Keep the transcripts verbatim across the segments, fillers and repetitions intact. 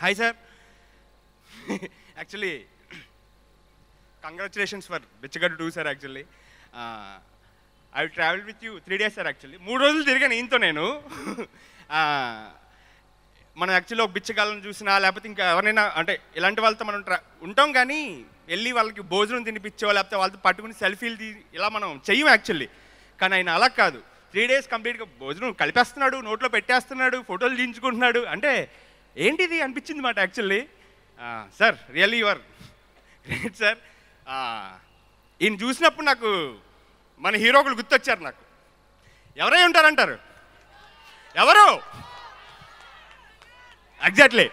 Hi, sir. Actually, congratulations for Bichagadu too, sir, actually. Uh, I will travel with you three days, sir, actually. మూడు రోజులు తిరిగాను ఈయనతో నేను. మనం actually ఒక బిచ్చగాళ్ళని చూసినా లేకపోతే ఇంకా ఎవరైనా అంటే ఇలాంటి వాళ్ళతో మనం ట్రా ఉంటాం కానీ వెళ్ళి వాళ్ళకి భోజనం తినిపించో లేకపోతే వాళ్ళతో పట్టుకుని సెల్ఫీలు తీ ఇలా మనం చెయ్యం యాక్చువల్లీ. కానీ ఆయన అలా కాదు, త్రీ డేస్ కంప్లీట్గా భోజనం కలిపేస్తున్నాడు, నోట్లో పెట్టేస్తున్నాడు, ఫోటోలు తీయించుకుంటున్నాడు. అంటే ఏంటిది అనిపించింది మాట actually. Sir really your great sir. ఈయన చూసినప్పుడు నాకు మన హీరోకులు గుర్తొచ్చారు. నాకు ఎవరై ఉంటారంటారు? ఎవరు? ఎగ్జాక్ట్లీ.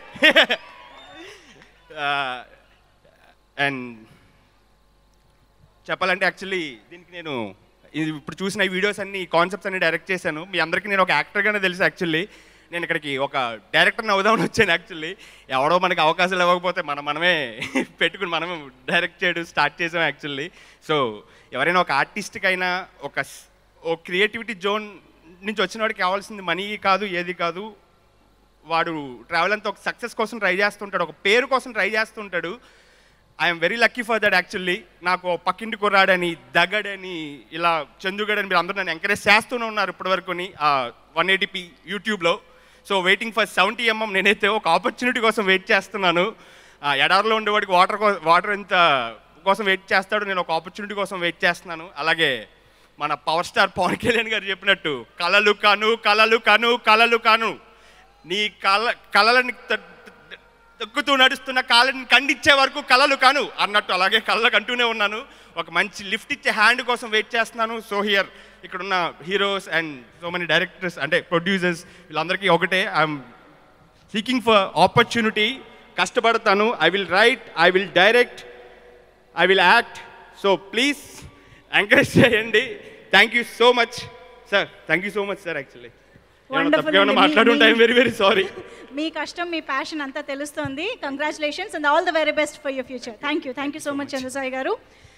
అండ్ చెప్పాలంటే యాక్చువల్లీ దీనికి నేను ఇప్పుడు చూసిన ఈ వీడియోస్ అన్ని కాన్సెప్ట్స్ అన్ని డైరెక్ట్ చేశాను. మీ అందరికీ నేను ఒక యాక్టర్గానే తెలుసు యాక్చువల్లీ. నేను ఇక్కడికి ఒక డైరెక్టర్ని అవుదామని వచ్చాను యాక్చువల్లీ. ఎవడో మనకి అవకాశాలు ఇవ్వకపోతే మనం మనమే పెట్టుకుని మనమే డైరెక్ట్ చేయడం స్టార్ట్ చేసాం యాక్చువల్లీ. సో ఎవరైనా ఒక ఆర్టిస్ట్కైనా ఒక ఓ క్రియేటివిటీ జోన్ నుంచి వచ్చిన వాడికి కావాల్సింది మనీ కాదు, ఏది కాదు. వాడు ట్రావెల్ అంతా ఒక సక్సెస్ కోసం ట్రై చేస్తుంటాడు, ఒక పేరు కోసం ట్రై చేస్తుంటాడు. I'm very lucky for that actually. నాకు పక్కింటి కుర్రాడని, దగడని, ఇలా చందుగడని మీరు అందరూ నన్ను ఎంకరేజ్ చేస్తూనే ఉన్నారు ఇప్పటివరకుని వన్ ఎయిటీ యూట్యూబ్లో. So waiting for seventy MM నేనైతే ఒక ఆపర్చునిటీ కోసం వెయిట్ చేస్తున్నాను. ఎడారిలో ఉండేవాడికి వాటర్ వాటర్ ఎంత కోసం వెయిట్ చేస్తాడు, నేను ఒక ఆపర్చునిటీ కోసం వెయిట్ చేస్తున్నాను. అలాగే మన పవర్ స్టార్ పవన్ కళ్యాణ్ గారు చెప్పినట్టు కలలు కాను కలలు కాను కలలు కాను, నీ కళ కళలని తొక్కుతూ నడుస్తున్న కాళ్ళని ఖండించే వరకు కళలు కాను అన్నట్టు అలాగే కళ్ళకు అంటూనే ఉన్నాను. ఒక మంచి లిఫ్ట్ ఇచ్చే హ్యాండ్ కోసం వెయిట్ చేస్తున్నాను. సో హియర్ ఇక్కడున్న heroes and so many directors అంటే ప్రొడ్యూసర్స్ వీళ్ళందరికీ ఒకటే, ఐఎమ్ సీకింగ్ ఫర్ ఆపర్చునిటీ. కష్టపడతాను. I will write, I will direct, I will act. So please encourage చేయండి. Thank you so much sir. Thank you so much sir. Actually మాట్లాడుంటే I'm very very sorry. మీ కష్టం, మీ passion అంతా తెలుస్తుంది. Congratulations and all the very best for your future. Thank you thank you so much Chandu Sai గారు.